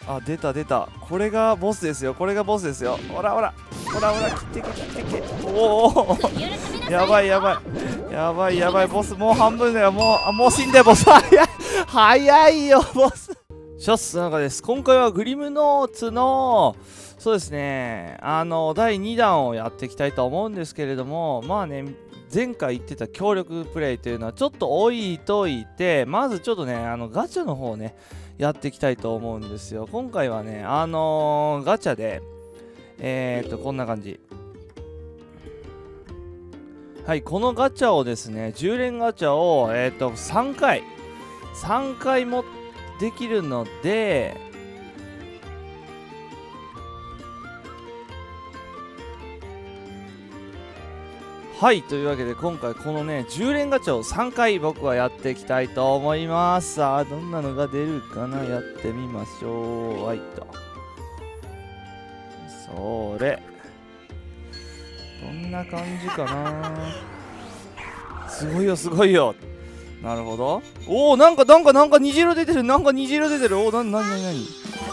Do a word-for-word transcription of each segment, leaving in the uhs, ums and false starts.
あ、出た出た。これがボスですよ。これがボスですよ。ほらほらほらほら、切ってけ切ってけ。おおやばいやばいやばいやばい。ボスもう半分だよ。もうあもう死んでボス。早い早いよボス。シャツの中です。今回はグリムノーツのそうですね、あのだいにだんをやっていきたいと思うんですけれども、まあね、前回言ってた協力プレイというのはちょっと置いといて、まずちょっとね、あのガチャの方をねやっていきたいと思うんですよ。今回はね、あのー、ガチャでえーっとこんな感じ。はい、このガチャをですね、じゅう連ガチャをえーっとさんかいさんかいもできるので、はい、というわけで今回このねじゅう連ガチャをさんかい僕はやっていきたいと思います。さあどんなのが出るかな、やってみましょう。はいと、それどんな感じかな。すごいよすごいよ。なるほど。おお、なんかなんかなんか虹色出てる。なんか虹色出てる。おお、なになになになに。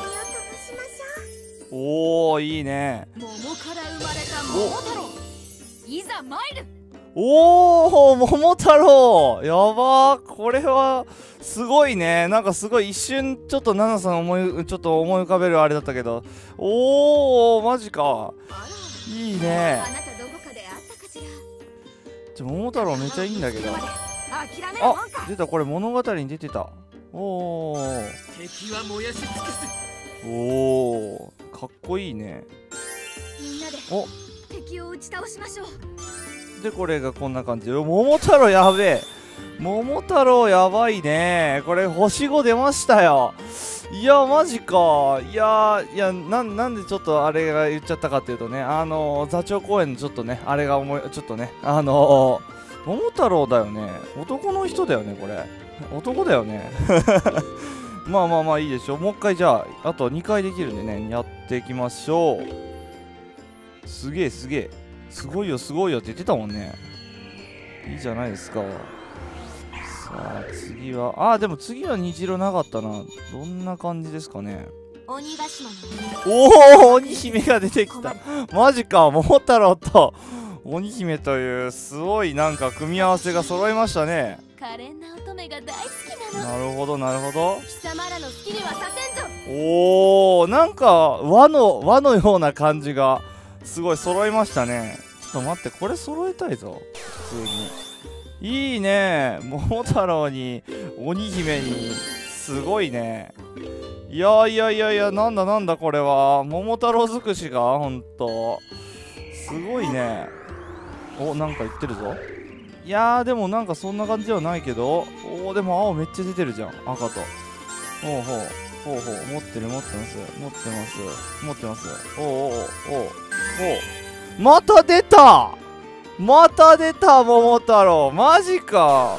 おお、いいね。 桃から生まれた桃太郎、いざ参る。 おお、桃太郎やばー。これはすごいね。なんかすごい一瞬ちょっとナナさん思いちょっと思い浮かべるあれだったけど、おおマジか。いいね。 あなたどこかであったかしら。 ちょ桃太郎めっちゃいいんだけど。 あ、 出た、これ物語に出てた。おお、 敵は燃やし尽くす。 おお、かっこいいね。 みんなでお敵を打ち倒しましょう。 でこれがこんな感じで、桃太郎やべえ。桃太郎やばいね。これ星ご出ましたよ。いやマジか。いやいや、ななんでちょっとあれが言っちゃったかっていうとね、あのー、座長公園のちょっとねあれが思いちょっとね、あのー、桃太郎だよね。男の人だよねこれ。男だよね。まあまあまあいいでしょう。もう一回じゃああとにかいできるんでね、やっていきましょう。すげえすげえ、すごいよすごいよって言ってたもんね。いいじゃないですか。さあ次は、あーでも次は虹色なかったな。どんな感じですかね。 鬼ヶ島のおお、鬼姫が出てきた。マジか。桃太郎と鬼姫というすごいなんか組み合わせが揃いましたね。 可憐な乙女が大好きなの。 なるほどなるほど。 貴様らの好きにはさせんぞ。 おお、なんか和の和のような感じがすごい揃いましたね。ちょっと待って、これ揃えたいぞ普通に。いいね。桃太郎に鬼姫にすごいね。いやいやいやいや、なんだなんだこれは。桃太郎尽くしがほんとすごいね。お、なんか言ってるぞ。いやーでもなんかそんな感じではないけど、おーでも青めっちゃ出てるじゃん、赤と。ほうほうほうほう、持ってる持ってます持ってます持ってます。おーおーおーおー、また出たまた出た桃太郎、マジか。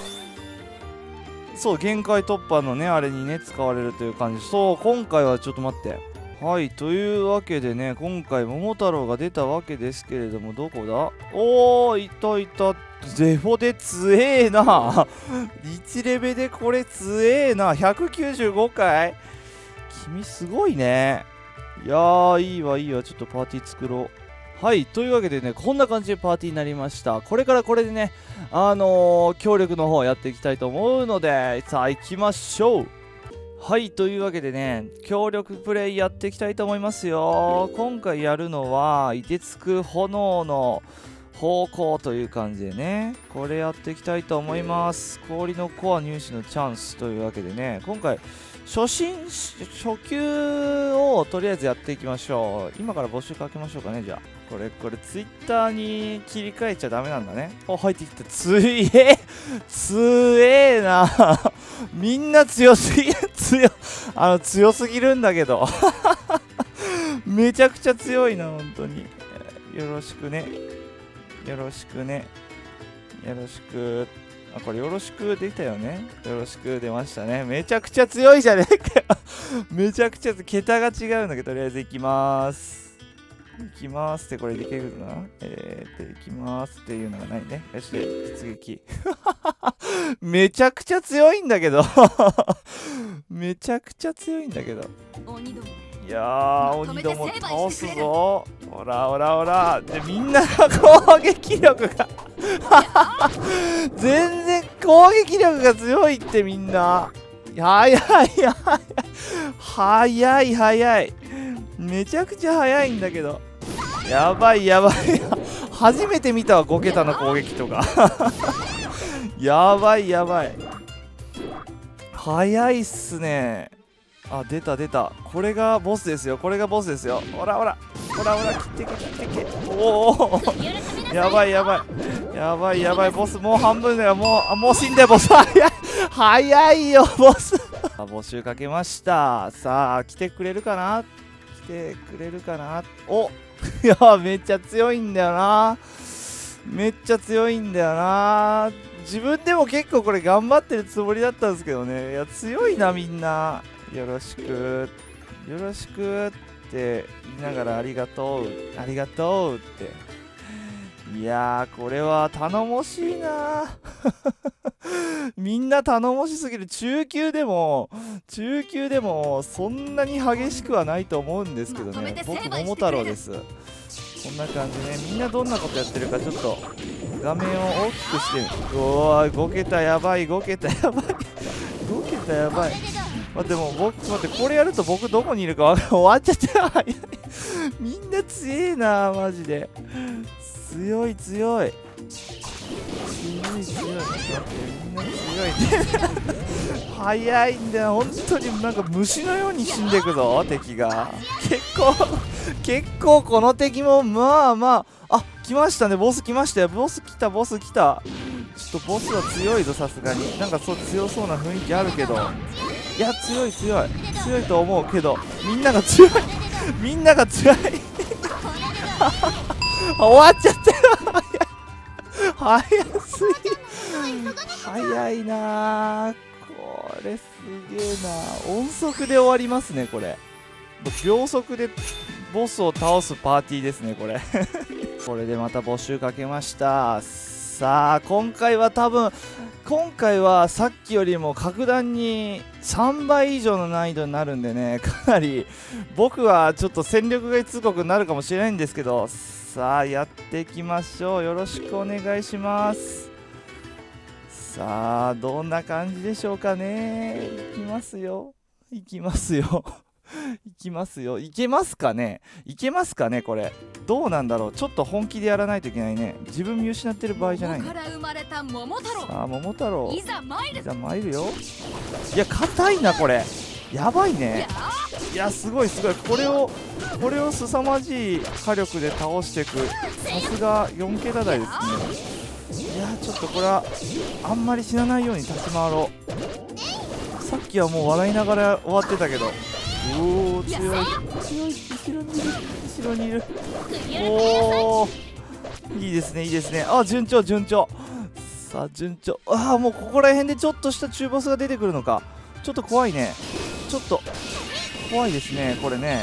そう、限界突破のねあれにね使われるという感じ。そう、今回はちょっと待って、はい、というわけでね、今回桃太郎が出たわけですけれども、どこだ。おー、いたいた。ゼフォで強えな。いちレベでこれ強えな。ひゃくきゅうじゅうごかい、君すごいね。いやーいいわいいわ、ちょっとパーティー作ろう。はい、というわけでね、こんな感じでパーティーになりました。これからこれでね、あのー、協力の方やっていきたいと思うので、さあ行きましょう。はい、というわけでね、協力プレイやっていきたいと思いますよ。今回やるのは、凍てつく炎の方向という感じでね、これやっていきたいと思います。氷のコア入手のチャンスというわけでね、今回、初心、初級をとりあえずやっていきましょう。今から募集かけましょうかね、じゃあ。これ、これ、ツイッターに切り替えちゃダメなんだね。お、入ってきた。ついえつえなみんな強すぎ、強、あの、強すぎるんだけど。めちゃくちゃ強いな、本当に。よろしくね。よろしくね。よろしく。あ、これよろしくできたよね。よろしく出ましたね。めちゃくちゃ強いじゃねえかよ。めちゃくちゃ桁が違うんだけど、とりあえず行きまーす。行きまーすってこれできるかな。えーって行きまーすっていうのがないね。よし、出撃。めちゃくちゃ強いんだけど。めちゃくちゃ強いんだけど。 鬼いやー、鬼ども倒すぞ。ほらほらほら。で、みんなの攻撃力が全然攻撃力が強いって、みんな。早い早い早い早い。めちゃくちゃ早いんだけど。やばいやばい。初めて見たわ、ごけたの攻撃とか。やばいやばい。早いっすね。あ、出た出た。これがボスですよ。これがボスですよ。ほらほらほらほら、切ってけ切ってけ。おおやばいやばいやばいやばい。ボスもう半分だよ。もうあもう死んで、ボス。早い早いよボス。募集かけました。さあ来てくれるかな、来てくれるかな。おいや、めっちゃ強いんだよな。めっちゃ強いんだよな。自分でも結構これ頑張ってるつもりだったんですけどね。いや、強いなみんな。よろしくよろしくって言いながら、ありがとうありがとうって。いやー、これは頼もしいなみんな頼もしすぎる。中級でも中級でもそんなに激しくはないと思うんですけどね。僕桃太郎です。こんな感じね。みんなどんなことやってるかちょっと画面を大きくして。おー、ごけたやばい、ごけたやばいごけたやばい。待って、もう僕待って、これやると僕どこにいるか終わっちゃったみんな強えなマジで。強い強い強い強い。待って、みんな強いね早いんだよ本当に。なんか虫のように死んでいくぞ敵が。結構結構この敵もまあまあ。あ、来ましたね。ボス来ましたよ。ボス来たボス来た。ちょっとボスは強いぞさすがに。なんかそう強そうな雰囲気あるけど、いや強い強い強いと思うけど、みんなが強いみんなが強い終わっちゃったよ早すぎ早いなー。これすげえな。音速で終わりますねこれ。秒速でボスを倒すパーティーですねこれこれでまた募集かけました。さあ今回は多分今回はさっきよりも格段にさんばい以上の難易度になるんでね、かなり僕はちょっと戦力外通告になるかもしれないんですけど、さあやっていきましょう。よろしくお願いします。さあどんな感じでしょうかね。いきますよいきますよいきますよ。いけますかねいけますかねこれ。どうなんだろう。ちょっと本気でやらないといけないね。自分見失ってる場合じゃないね。さあ桃太郎いざ参るよ。いや硬いなこれ。やばいね。いやすごいすごい。これをこれを凄まじい火力で倒していく。さすがよんけた台ですね。いやちょっとこれはあんまり死なないように立ち回ろう。さっきはもう笑いながら終わってたけど。おお強い強い。後ろにいる後ろにいる。おおいいですねいいですね。あ順調順調。さあ順調。ああもうここら辺でちょっとした中ボスが出てくるのか。ちょっと怖いね。ちょっと怖いですねこれね。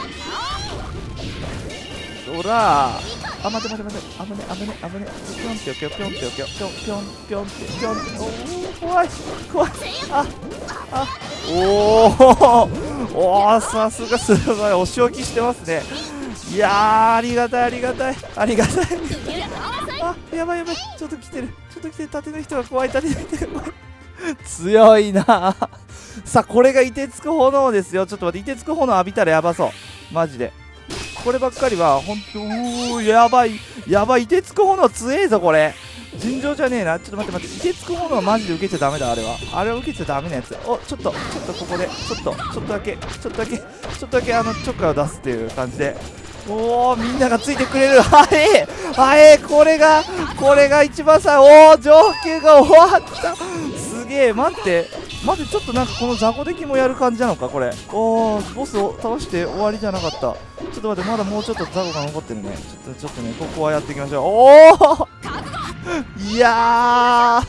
ほらあ待て待て待て。危ね危ね危ね。ぴょんぴょぴょぴょんぴょぴょぴょんぴょんぴょんぴょん。おお怖い怖い。ああおおおおさすがすごいお仕置きしてますね。いやーありがたいありがたいありがたいあやばいやばい。ちょっと来てるちょっと来てる。盾の人が怖い盾の人が怖い強いなさあこれが凍てつく炎ですよ。ちょっと待って、凍てつく炎浴びたらやばそうマジで。こればっかりは本当にやばいやばい。凍てつく炎強えぞこれ。尋常じゃねえな。ちょっと待って待って。凍てつく炎はマジで受けちゃダメだ。あれはあれは受けちゃダメなやつ。おちょっとちょっとここでちょっとちょっとだけちょっとだけちょっとだけあのチョッカーを出すっていう感じで。おおみんながついてくれる。はいはいこれがこれが一番さ。おお上級が終わった。すげえ。待って待ってちょっとなんかこの雑魚敵もやる感じなのかこれ。おおボスを倒して終わりじゃなかった。ちょっと待ってまだもうちょっと雑魚が残ってるね。ちょっとちょっとねここはやっていきましょう。おおいや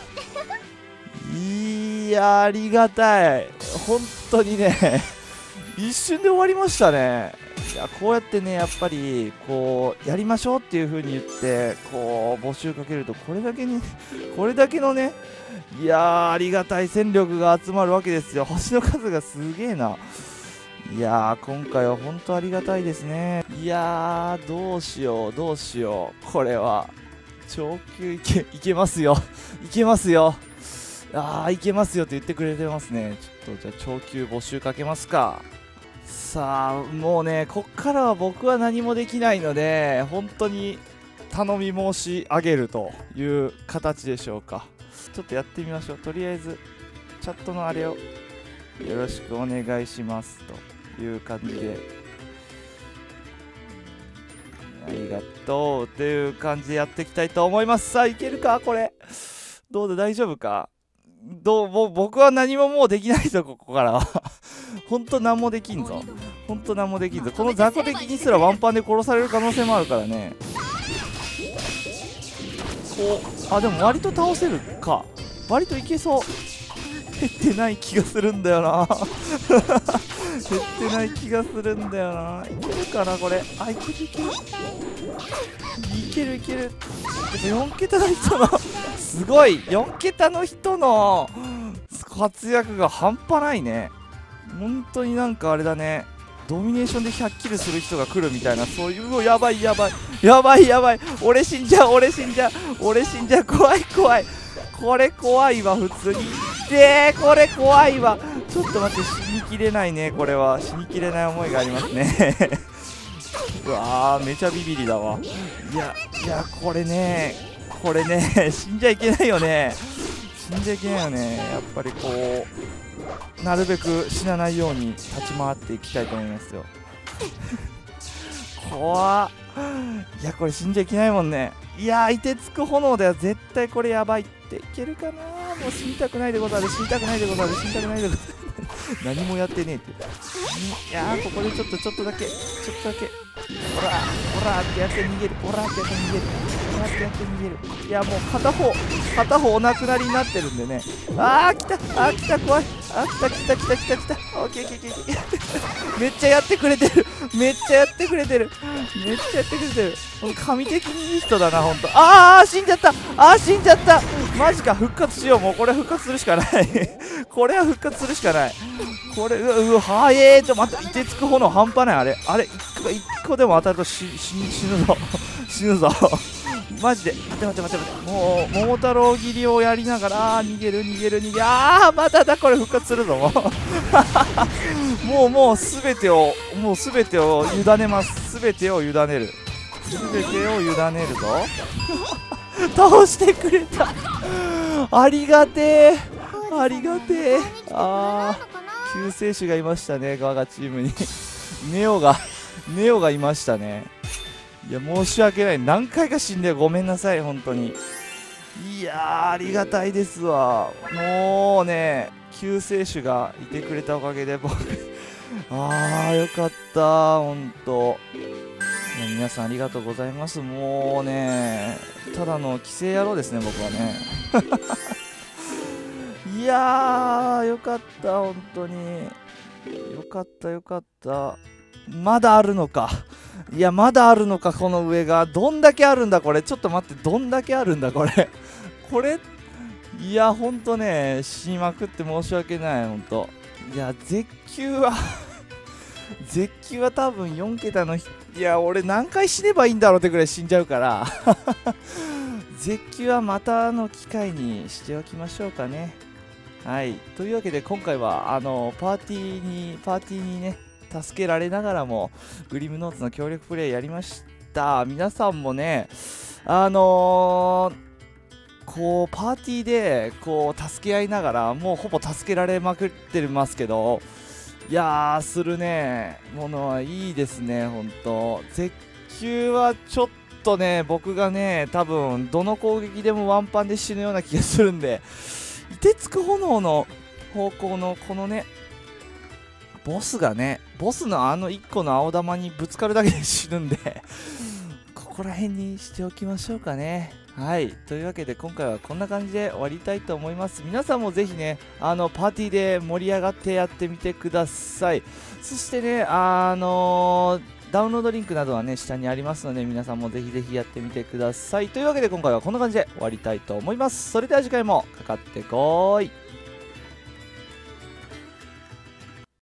ーいやーありがたい本当にね一瞬で終わりましたね。いやこうやってねやっぱりこうやりましょうっていう風に言ってこう募集かけるとこれだけにこれだけのねいやーありがたい戦力が集まるわけですよ。星の数がすげえな。いいやー、今回は本当ありがたいですね。いやー、どうしようどうしよう、これは超級いけいけますよいけますよ、あーいけますよって言ってくれてますね。ちょっとじゃあ超級募集かけますか。さあもうね、こっからは僕は何もできないので、本当に頼み申し上げるという形でしょうか。ちょっとやってみましょう。とりあえずチャットのあれをよろしくお願いしますという感じで、ありがとうという感じでやっていきたいと思います。さあいけるかこれ、どうだ大丈夫か。どうもう僕は何ももうできないぞ、ここからは本当何もできんぞ、本当何もできんぞ。この雑魚敵にすらワンパンで殺される可能性もあるからね。こうあでも割と倒せるか、割といけそう。減ってない気がするんだよな減ってない気がするんだよな。いけるかなこれ。あいけるいけるいけるいける。よん桁の人のすごいよん桁の人の活躍が半端ないね。本当になんかあれだね、ドミネーションでひゃっキルする人が来るみたいな、そういう。うわやばいやばいやばいやばい、俺死んじゃう俺死んじゃう俺死んじゃう、怖い怖い、これ怖いわ普通に。でーこれ怖いわ。ちょっと待って、死にきれないね。これは死にきれない思いがありますねうわーめちゃビビりだわ。いやいやこれねこれね死んじゃいけないよね、死んじゃいけないよね。やっぱりこうなるべく死なないように立ち回っていきたいと思いますよ怖っ。いやこれ死んじゃいけないもんね。いやー、いてつく炎では絶対これやばいって。いけるかな。もう死にたくないでござる、死にたくないでござる、死にたくないでござる何もやってねえって。いやーここでちょっとちょっとだけちょっとだけほらほらってやって逃げる、ほらってやって逃げる、ほらってやって逃げる。いやもう片方片方お亡くなりになってるんでね。あー来たあー来た怖い、あ来た来た来た来た来た、オッケーオッケーオッケーオッケーめっちゃやってくれてるめっちゃやってくれてるめっちゃやってくれてる。この神的にいい人だなほんと。ああ死んじゃった、あー死んじゃった、マジか。復活しよう、もうこれは復活するしかないこれは復活するしかない。これうわうわはえーちょ待って、いてつく炎半端ない。あれあれいっこいっこでも当たると死死死ぬぞ死ぬぞマジで。待って待って待って待って、もう桃太郎切りをやりながら、あー逃げる逃げる逃げる、ああまただこれ復活するぞもうもうもう全てをもう全てを委ねます。全てを委ねる全てを委ねるぞ倒してくれたありがてえありがてえ。あー救世主がいましたね、我がチームにネオがネオがいましたね。いや申し訳ない、何回か死んでごめんなさい本当に。いやーありがたいですわ。もうね救世主がいてくれたおかげで僕あーよかった本当。いや皆さんありがとうございます。もうねただの規制野郎ですね僕はねいやーよかった本当によかったよかった。まだあるのか。いやまだあるのか。この上がどんだけあるんだこれ。ちょっと待って、どんだけあるんだこれこれいやほんとね死にまくって申し訳ないほんと。いや絶叫は絶叫は多分よん桁の、いや俺何回死ねばいいんだろうってくらい死んじゃうから絶叫はまたの機会にしておきましょうかね。はい、というわけで今回はあのパーティーにパーティーにね助けられながらもグリムノーツの協力プレイやりました。皆さんもねあのー、こうパーティーでこう助け合いながらもうほぼ助けられまくってますけど、いやーするねものはいいですねほんと。絶叫はちょっとね僕がね多分どの攻撃でもワンパンで死ぬような気がするんで、いてつく炎の方向のこのねボスがねボスのあのいっこの青玉にぶつかるだけで死ぬんでここら辺にしておきましょうかね。はい、というわけで今回はこんな感じで終わりたいと思います。皆さんもぜひねあのパーティーで盛り上がってやってみてください。そしてねあのー、ダウンロードリンクなどはね下にありますので皆さんもぜひぜひやってみてください。というわけで今回はこんな感じで終わりたいと思います。それでは次回もかかってこーい。